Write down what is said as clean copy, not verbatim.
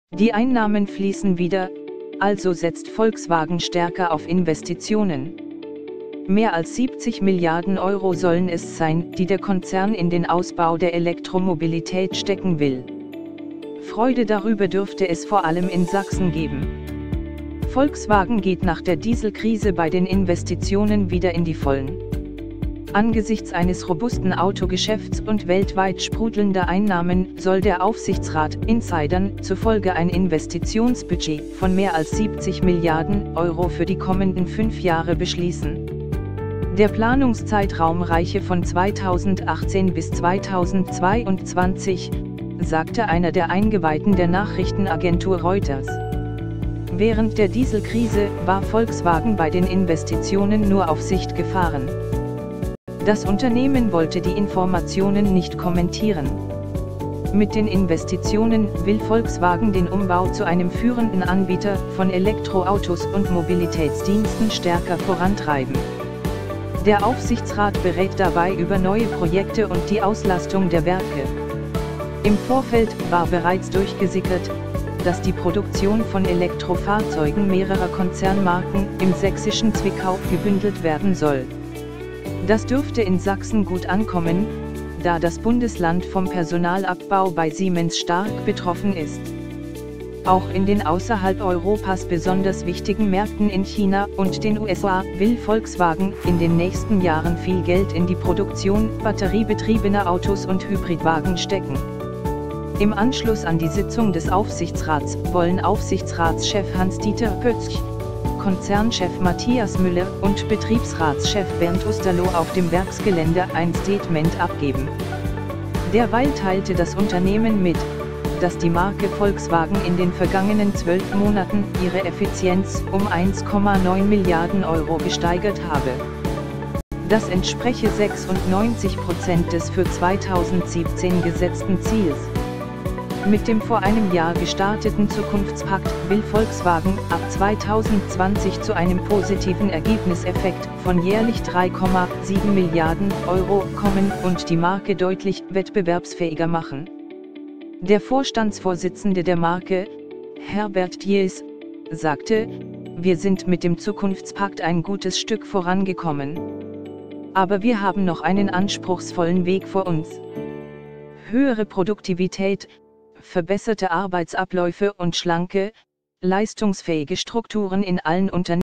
Die Einnahmen fließen wieder, also setzt Volkswagen stärker auf Investitionen. Mehr als 70 Milliarden Euro sollen es sein, die der Konzern in den Ausbau der Elektromobilität stecken will. Freude darüber dürfte es vor allem in Sachsen geben. Volkswagen geht nach der Dieselkrise bei den Investitionen wieder in die Vollen. Angesichts eines robusten Autogeschäfts und weltweit sprudelnder Einnahmen soll der Aufsichtsrat Insidern zufolge ein Investitionsbudget von mehr als 70 Milliarden Euro für die kommenden 5 Jahre beschließen. Der Planungszeitraum reiche von 2018 bis 2022, sagte einer der Eingeweihten der Nachrichtenagentur Reuters. Während der Dieselkrise war Volkswagen bei den Investitionen nur auf Sicht gefahren. Das Unternehmen wollte die Informationen nicht kommentieren. Mit den Investitionen will Volkswagen den Umbau zu einem führenden Anbieter von Elektroautos und Mobilitätsdiensten stärker vorantreiben. Der Aufsichtsrat berät dabei über neue Projekte und die Auslastung der Werke. Im Vorfeld war bereits durchgesickert, dass die Produktion von Elektrofahrzeugen mehrerer Konzernmarken im sächsischen Zwickau gebündelt werden soll. Das dürfte in Sachsen gut ankommen, da das Bundesland vom Personalabbau bei Siemens stark betroffen ist. Auch in den außerhalb Europas besonders wichtigen Märkten in China und den USA will Volkswagen in den nächsten Jahren viel Geld in die Produktion batteriebetriebener Autos und Hybridwagen stecken. Im Anschluss an die Sitzung des Aufsichtsrats wollen Aufsichtsratschef Hans-Dieter Pötzsch, Konzernchef Matthias Müller und Betriebsratschef Bernd Osterloh auf dem Werksgelände ein Statement abgeben. Derweil teilte das Unternehmen mit, dass die Marke Volkswagen in den vergangenen 12 Monaten ihre Effizienz um 1,9 Milliarden Euro gesteigert habe. Das entspreche 96% des für 2017 gesetzten Ziels. Mit dem vor einem Jahr gestarteten Zukunftspakt will Volkswagen ab 2020 zu einem positiven Ergebnisseffekt von jährlich 3,7 Milliarden Euro kommen und die Marke deutlich wettbewerbsfähiger machen. Der Vorstandsvorsitzende der Marke, Herbert Dies, sagte: Wir sind mit dem Zukunftspakt ein gutes Stück vorangekommen. Aber wir haben noch einen anspruchsvollen Weg vor uns. Höhere Produktivität, verbesserte Arbeitsabläufe und schlanke, leistungsfähige Strukturen in allen Unternehmen.